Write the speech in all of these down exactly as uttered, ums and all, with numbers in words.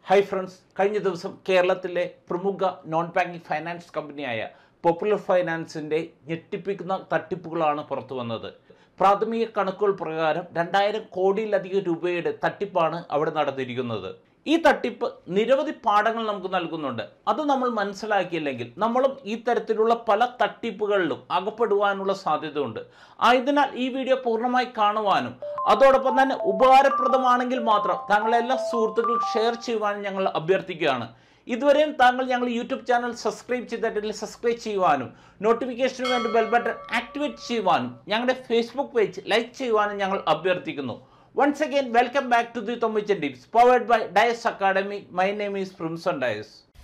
Hi friends, കഴിഞ്ഞ ദിവസം കേരളത്തിലെ പ്രമുഖ നോൺ ബാങ്കിംഗ് ഫൈനാൻസ് കമ്പനിയായ പോപ്പുലർ ഫൈനാൻസിന്റെ ഞെട്ടിപ്പിക്കുന്ന തട്ടിപ്പുകളാണ് പുറത്തു വന്നത്. പ്രാഥമിക കണക്കുകൾ പ്രകാരം രണ്ടായിരം കോടിയിലധികം രൂപയുടെ തട്ടിപ്പാണ് അവിടെ നടന്നിരിക്കുന്നത്. ഈ തട്ടിപ്പ് നിരവധി പാഠങ്ങൾ നമുക്ക് നൽകുന്നുണ്ട്. അത് നമ്മൾ മനസ്സിലാക്കിയില്ലെങ്കിൽ നമ്മളും ഈ തരത്തിലുള്ള പല തട്ടിപ്പുകളിലും അകപ്പെടുവാനുള്ള സാധ്യതയുണ്ട്. ആയതിനാൽ ഈ വീഡിയോ പൂർണ്ണമായി കാണുവാനും അതോടൊപ്പം തന്നെ ഉപകാരപ്രദമാണെങ്കിൽ മാത്രം താങ്കളെ എല്ലാ സുഹൃത്തുക്കൾക്കും ഷെയർ ചെയ്യുവാനും ഞങ്ങൾ അഭ്യർത്ഥിക്കുകയാണ്. ഇതുവരെയും താങ്കൾ ഞങ്ങൾ യൂട്യൂബ് ചാനൽ സബ്സ്ക്രൈബ് ചെയ്തിട്ടില്ലെങ്കിൽ സബ്സ്ക്രൈബ് ചെയ്യുവാനും നോട്ടിഫിക്കേഷന് വേണ്ടി ബെൽ ബട്ടൺ ആക്ടിവേറ്റ് ചെയ്യുവാനും ഞങ്ങളുടെ ഫേസ്ബുക്ക് പേജ് ലൈക്ക് ചെയ്യുവാനും ഞങ്ങൾ അഭ്യർത്ഥിക്കുന്നു. Once again, welcome back to the Thommichan tips powered by Diaz Academy. My name is Primson Diaz.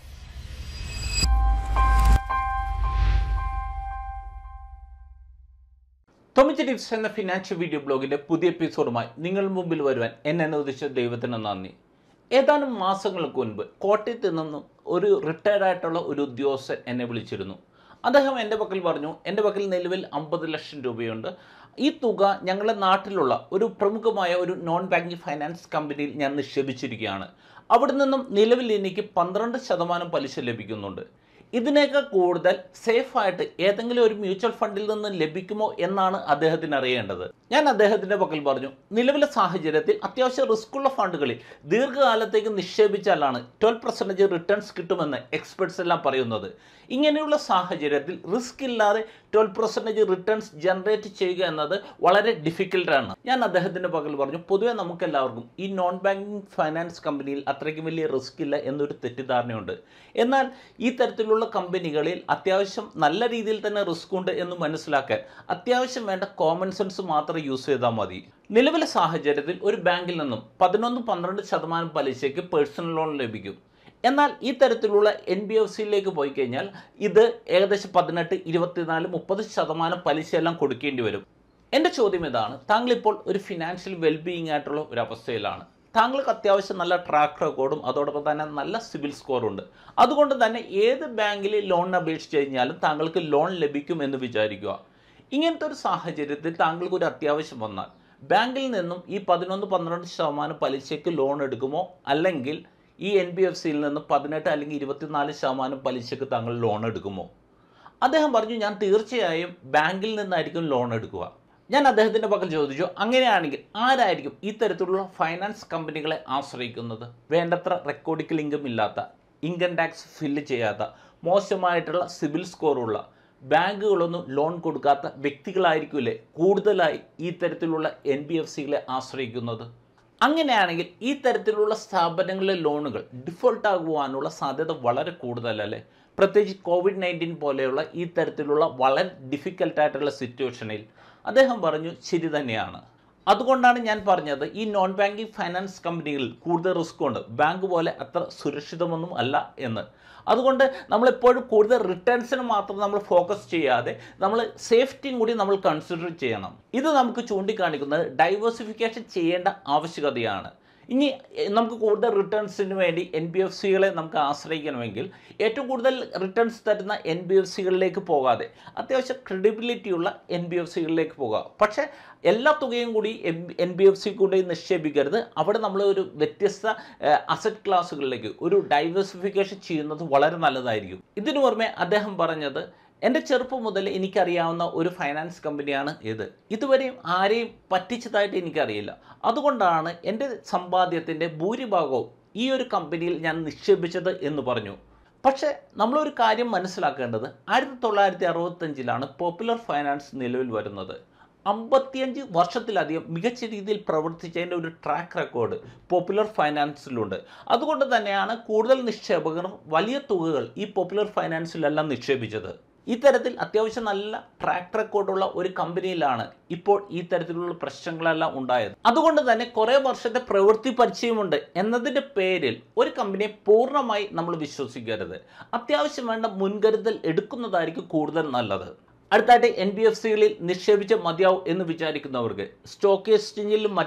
Thommichan tips എന്ന ഫിനാൻഷ്യൽ വീഡിയോ ബ്ലോഗിന്റെ പുതിയ എപ്പിസോഡുമായി നിങ്ങൾ മുമ്പിൽ വരുവാൻ എന്നെ അനുവദിച്ച ദൈവത്തിന് നന്ദി. ഏതാനും മാസങ്ങൾക്ക് മുൻപ് കോട്ടയത്ത് നിന്നും ഒരു റിട്ടയർഡ് ആയിട്ടുള്ള ഒരു ഉദ്യോഗസ്ഥൻ എന്നെ വിളിച്ചിരുന്നു. അദ്ദേഹം എൻ്റെ പക്കൽ പറഞ്ഞു, എൻ്റെ പക്കൽ നിലവിൽ അമ്പത് ലക്ഷം രൂപയുണ്ട്. ഈ തുക ഞങ്ങളുടെ നാട്ടിലുള്ള ഒരു പ്രമുഖമായ ഒരു നോൺ ബാങ്കിങ് ഫൈനാൻസ് കമ്പനിയിൽ ഞാൻ നിക്ഷേപിച്ചിരിക്കുകയാണ്. അവിടെ നിന്നും നിലവിൽ എനിക്ക് പന്ത്രണ്ട് ശതമാനം പലിശ ലഭിക്കുന്നുണ്ട്. ഇതിനേക്കാൾ കൂടുതൽ സേഫായിട്ട് ഏതെങ്കിലും ഒരു മ്യൂച്വൽ ഫണ്ടിൽ നിന്ന് ലഭിക്കുമോ എന്നാണ് അദ്ദേഹത്തിന് അറിയേണ്ടത്. ഞാൻ അദ്ദേഹത്തിൻ്റെ പക്കൽ പറഞ്ഞു, നിലവിലെ സാഹചര്യത്തിൽ അത്യാവശ്യം റിസ്ക്കുള്ള ഫണ്ടുകളിൽ ദീർഘകാലത്തേക്ക് നിക്ഷേപിച്ചാലാണ് ട്വൽവ് പെർസെൻറ്റേജ് റിട്ടേൺസ് കിട്ടുമെന്ന് എക്സ്പെർട്സ് എല്ലാം പറയുന്നത്. ഇങ്ങനെയുള്ള സാഹചര്യത്തിൽ റിസ്ക് ഇല്ലാതെ ട്വൽവ് പെർസെൻറ്റേജ് റിട്ടേൺസ് ജനറേറ്റ് ചെയ്യുക എന്നത് വളരെ ഡിഫിക്കൽട്ടാണ്. ഞാൻ അദ്ദേഹത്തിൻ്റെ പക്കൽ പറഞ്ഞു, പൊതുവെ നമുക്കെല്ലാവർക്കും ഈ നോൺ ബാങ്കിങ് ഫൈനാൻസ് കമ്പനിയിൽ അത്രയ്ക്കും വലിയ റിസ്ക് ഇല്ല എന്നൊരു തെറ്റിദ്ധാരണയുണ്ട്. എന്നാൽ ഈ തരത്തിലുള്ള കമ്പനികളിൽ അത്യാവശ്യം നല്ല രീതിയിൽ തന്നെ റിസ്ക് ഉണ്ട് എന്ന് മനസ്സിലാക്കാൻ അത്യാവശ്യം വേണ്ട കോമൺ സെൻസ് മാത്രം യൂസ് ചെയ്താൽ മതി. നിലവിലെ സാഹചര്യത്തിൽ ഒരു ബാങ്കിൽ നിന്നും പതിനൊന്ന് പന്ത്രണ്ട് ശതമാനം പലിശയ്ക്ക് പേഴ്സണൽ ലോൺ ലഭിക്കും. എന്നാൽ ഈ തരത്തിലുള്ള എൻ ബി എഫ് സിയിലേക്ക് പോയി കഴിഞ്ഞാൽ ഇത് ഏകദേശം പതിനെട്ട് ഇരുപത്തിനാല് മുപ്പത് ശതമാനം പലിശയെല്ലാം കൊടുക്കേണ്ടി വരും. എൻ്റെ ചോദ്യം ഇതാണ്, താങ്കളിപ്പോൾ ഒരു ഫിനാൻഷ്യൽ വെൽബീയിങ് ആയിട്ടുള്ള ഒരു അവസ്ഥയിലാണ്. താങ്കൾക്ക് അത്യാവശ്യം നല്ല ട്രാക്ക് റെക്കോർഡും അതോടൊപ്പം തന്നെ നല്ല സിബിൽ സ്കോറുണ്ട്. അതുകൊണ്ട് തന്നെ ഏത് ബാങ്കിൽ ലോണിന് അപേക്ഷിച്ച് കഴിഞ്ഞാലും താങ്കൾക്ക് ലോൺ ലഭിക്കും എന്ന് വിചാരിക്കുക. ഇങ്ങനത്തെ ഒരു സാഹചര്യത്തിൽ താങ്കൾക്ക് ഒരു അത്യാവശ്യം വന്നാൽ ബാങ്കിൽ നിന്നും ഈ പതിനൊന്ന് പന്ത്രണ്ട് ശതമാനം പലിശയ്ക്ക് ലോൺ എടുക്കുമോ, അല്ലെങ്കിൽ ഈ എൻ ബി എഫ് സിയിൽ നിന്ന് പതിനെട്ട് അല്ലെങ്കിൽ ഇരുപത്തിനാല് ശതമാനം പലിശയ്ക്ക് താങ്കൾ ലോൺ എടുക്കുമോ? അദ്ദേഹം പറഞ്ഞു, ഞാൻ തീർച്ചയായും ബാങ്കിൽ നിന്നായിരിക്കും ലോൺ എടുക്കുക. ഞാൻ അദ്ദേഹത്തിൻ്റെ പക്കൽ ചോദിച്ചു, അങ്ങനെയാണെങ്കിൽ ആരായിരിക്കും ഈ തരത്തിലുള്ള ഫൈനാൻസ് കമ്പനികളെ ആശ്രയിക്കുന്നത്? വേണ്ടത്ര റെക്കോർഡിക്കൽ ഇൻകം ഇല്ലാത്ത, ഇൻകം ടാക്സ് ഫില്ല് ചെയ്യാത്ത, മോശമായിട്ടുള്ള സിബിൽ സ്കോറുള്ള, ബാങ്കുകളൊന്നും ലോൺ കൊടുക്കാത്ത വ്യക്തികളായിരിക്കില്ലേ കൂടുതലായി ഈ തരത്തിലുള്ള എൻ ബി എഫ് സികളെ ആശ്രയിക്കുന്നത്? അങ്ങനെയാണെങ്കിൽ ഈ തരത്തിലുള്ള സ്ഥാപനങ്ങളിലെ ലോണുകൾ ഡിഫോൾട്ട് ആകുവാനുള്ള സാധ്യത വളരെ കൂടുതലല്ലേ? പ്രത്യേകിച്ച് കോവിഡ് നയൻറ്റീൻ പോലെയുള്ള ഈ തരത്തിലുള്ള വളരെ ഡിഫിക്കൽട്ടായിട്ടുള്ള സിറ്റുവേഷനിൽ. അദ്ദേഹം പറഞ്ഞു, ശരി തന്നെയാണ്. അതുകൊണ്ടാണ് ഞാൻ പറഞ്ഞത് ഈ നോൺ ബാങ്കിങ് ഫൈനാൻസ് കമ്പനികളിൽ കൂടുതൽ റിസ്ക് ഉണ്ട്, ബാങ്ക് പോലെ അത്ര സുരക്ഷിതമൊന്നും അല്ല എന്ന്. അതുകൊണ്ട് നമ്മളെപ്പോഴും കൂടുതൽ റിട്ടേൺസിന് മാത്രം നമ്മൾ ഫോക്കസ് ചെയ്യാതെ നമ്മൾ സേഫ്റ്റിയും കൂടി നമ്മൾ കൺസിഡർ ചെയ്യണം. ഇത് നമുക്ക് ചൂണ്ടിക്കാണിക്കുന്നത് ഡൈവേഴ്സിഫിക്കേഷൻ ചെയ്യേണ്ട ആവശ്യകതയാണ്. ഇനി നമുക്ക് കൂടുതൽ റിട്ടേൺസിന് വേണ്ടി എൻ ബി എഫ് സികളെ നമുക്ക് ആശ്രയിക്കണമെങ്കിൽ ഏറ്റവും കൂടുതൽ റിട്ടേൺസ് തരുന്ന എൻ ബി എഫ് സികളിലേക്ക് പോകാതെ അത്യാവശ്യം ക്രെഡിബിലിറ്റിയുള്ള എൻ ബി എഫ് സികളിലേക്ക് പോകുക. പക്ഷേ എല്ലാ തുകയും കൂടി എൻ ബി എഫ് സി കൂടി നിക്ഷേപിക്കരുത്. അവിടെ നമ്മൾ ഒരു വ്യത്യസ്ത അസറ്റ് ക്ലാസ്സുകളിലേക്ക് ഒരു ഡൈവേഴ്സിഫിക്കേഷൻ ചെയ്യുന്നത് വളരെ നല്ലതായിരിക്കും. ഇതിനു പുറമെ അദ്ദേഹം പറഞ്ഞത്, എൻ്റെ ചെറുപ്പം മുതൽ എനിക്കറിയാവുന്ന ഒരു ഫൈനാൻസ് കമ്പനിയാണ് ഇത്. ഇതുവരെയും ആരെയും പറ്റിച്ചതായിട്ട് എനിക്കറിയില്ല. അതുകൊണ്ടാണ് എൻ്റെ സമ്പാദ്യത്തിൻ്റെ ഭൂരിഭാഗവും ഈ ഒരു കമ്പനിയിൽ ഞാൻ നിക്ഷേപിച്ചത് എന്ന് പറഞ്ഞു. പക്ഷേ നമ്മളൊരു കാര്യം മനസ്സിലാക്കേണ്ടത്, ആയിരത്തി തൊള്ളായിരത്തി അറുപത്തഞ്ചിലാണ് പോപ്പുലർ ഫൈനാൻസ് നിലവിൽ വരുന്നത്. അമ്പത്തിയഞ്ച് വർഷത്തിലധികം മികച്ച രീതിയിൽ പ്രവർത്തിച്ചതിൻ്റെ ഒരു ട്രാക്ക് റെക്കോർഡ് പോപ്പുലർ ഫൈനാൻസിലുണ്ട്. അതുകൊണ്ട് തന്നെയാണ് കൂടുതൽ നിക്ഷേപകർ വലിയ തുകകൾ ഈ പോപ്പുലർ ഫൈനാൻസിലെല്ലാം നിക്ഷേപിച്ചത്. ഇത്തരത്തിൽ അത്യാവശ്യം നല്ല ട്രാക്ക് റെക്കോർഡുള്ള ഒരു കമ്പനിയിലാണ് ഇപ്പോൾ ഈ തരത്തിലുള്ള പ്രശ്നങ്ങളെല്ലാം ഉണ്ടായത്. അതുകൊണ്ട് തന്നെ കുറേ വർഷത്തെ പ്രവൃത്തി പരിചയമുണ്ട് എന്നതിൻ്റെ പേരിൽ ഒരു കമ്പനിയെ പൂർണ്ണമായി നമ്മൾ വിശ്വസിക്കരുത്. അത്യാവശ്യം വേണ്ട മുൻകരുതൽ എടുക്കുന്നതായിരിക്കും കൂടുതൽ നല്ലത്. അടുത്തായിട്ട് എൻ ബി എഫ് സികളിൽ നിക്ഷേപിച്ച് മതിയാവും എന്ന് വിചാരിക്കുന്നവർക്ക് സ്റ്റോക്ക് എക്സ്ചേഞ്ചിലും മറ്റും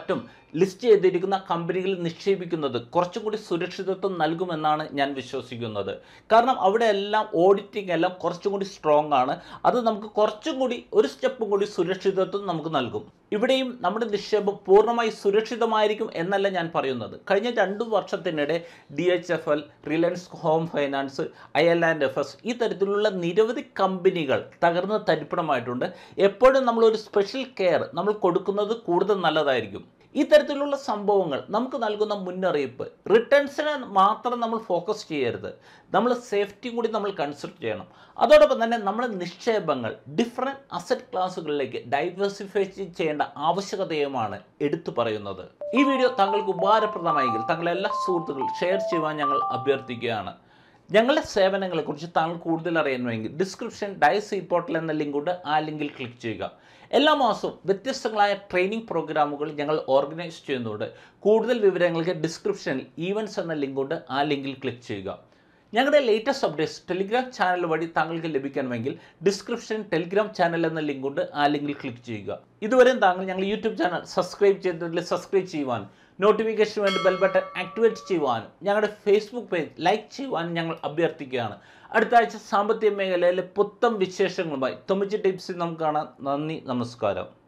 ലിസ്റ്റ് ചെയ്തിരിക്കുന്ന കമ്പനികളിൽ നിക്ഷേപിക്കുന്നത് കുറച്ചും കൂടി സുരക്ഷിതത്വം നൽകുമെന്നാണ് ഞാൻ വിശ്വസിക്കുന്നത്. കാരണം അവിടെ എല്ലാം ഓഡിറ്റിംഗ് എല്ലാം കുറച്ചും കൂടി സ്ട്രോങ് ആണ്. അത് നമുക്ക് കുറച്ചും കൂടി ഒരു സ്റ്റെപ്പും കൂടി സുരക്ഷിതത്വം നമുക്ക് നൽകും. ഇവിടെയും നമ്മുടെ നിക്ഷേപം പൂർണ്ണമായി സുരക്ഷിതമായിരിക്കും എന്നല്ല ഞാൻ പറയുന്നത്. കഴിഞ്ഞ രണ്ടു വർഷത്തിനിടെ D H F L, Reliance home finance, I L and F S ഈ തരത്തിലുള്ള നിരവധി കമ്പനികൾ തകർന്ന് തരിപ്പണമായിട്ടുണ്ട്. എപ്പോഴും നമ്മളൊരു സ്പെഷ്യൽ കെയർ നമ്മൾ കൊടുക്കുന്നത് കൂടുതൽ നല്ലതായിരിക്കും. ഈ തരത്തിലുള്ള സംഭവങ്ങൾ നമുക്ക് നൽകുന്ന മുന്നറിയിപ്പ്, റിട്ടേൺസിനെ മാത്രം നമ്മൾ ഫോക്കസ് ചെയ്യരുത്, നമ്മൾ സേഫ്റ്റി കൂടി നമ്മൾ കൺസിഡർ ചെയ്യണം. അതോടൊപ്പം തന്നെ നമ്മുടെ നിക്ഷേപങ്ങൾ ഡിഫറെൻറ്റ് അസറ്റ് ക്ലാസ്സുകളിലേക്ക് ഡൈവേഴ്സിഫൈ ചെയ്യേണ്ട ആവശ്യകതയുമാണ് എടുത്തു പറയുന്നത്. ഈ വീഡിയോ താങ്കൾക്ക് ഉപകാരപ്രദമായെങ്കിൽ താങ്കളെ എല്ലാ സുഹൃത്തുക്കളും ഷെയർ ചെയ്യുവാൻ ഞങ്ങൾ അഭ്യർത്ഥിക്കുകയാണ്. ഞങ്ങളുടെ സേവനങ്ങളെക്കുറിച്ച് താങ്കൾ കൂടുതൽ അറിയണമെങ്കിൽ ഡിസ്ക്രിപ്ഷൻ ഡയസ് ഇ പോർട്ടൽ എന്ന ലിങ്കുണ്ട്, ആ ലിങ്കിൽ ക്ലിക്ക് ചെയ്യുക. എല്ലാ മാസവും വ്യത്യസ്തങ്ങളായ ട്രെയിനിങ് പ്രോഗ്രാമുകൾ ഞങ്ങൾ ഓർഗനൈസ് ചെയ്യുന്നുണ്ട്. കൂടുതൽ വിവരങ്ങൾക്ക് ഡിസ്ക്രിപ്ഷനിൽ ഈവൻറ്റ്സ് എന്ന ലിങ്കുണ്ട്, ആ ലിങ്കിൽ ക്ലിക്ക് ചെയ്യുക. ഞങ്ങളുടെ ലേറ്റസ്റ്റ് അപ്ഡേറ്റ്സ് ടെലിഗ്രാം ചാനൽ വഴി താങ്കൾക്ക് ലഭിക്കണമെങ്കിൽ ഡിസ്ക്രിപ്ഷൻ ടെലിഗ്രാം ചാനൽ എന്ന ലിങ്കുണ്ട്, ആ ലിങ്കിൽ ക്ലിക്ക് ചെയ്യുക. ഇതുവരെയും താങ്കൾ ഞങ്ങൾ യൂട്യൂബ് ചാനൽ സബ്സ്ക്രൈബ് ചെയ്തിട്ടില്ല, സബ്സ്ക്രൈബ് ചെയ്യുവാൻ, നോട്ടിഫിക്കേഷൻ വേണ്ടി ബെൽ ബട്ടൺ ആക്ടിവേറ്റ് ചെയ്യുവാനും ഞങ്ങളുടെ ഫേസ്ബുക്ക് പേജ് ലൈക്ക് ചെയ്യുവാനും ഞങ്ങൾ അഭ്യർത്ഥിക്കുകയാണ്. അടുത്ത ആഴ്ച സാമ്പത്തിക മേഖലയിലെ പുത്തൻ വിശേഷങ്ങളുമായി തൊമ്മിച്ചൻ ടിപ്സിൽ നമുക്ക് കാണാം. നന്ദി, നമസ്കാരം.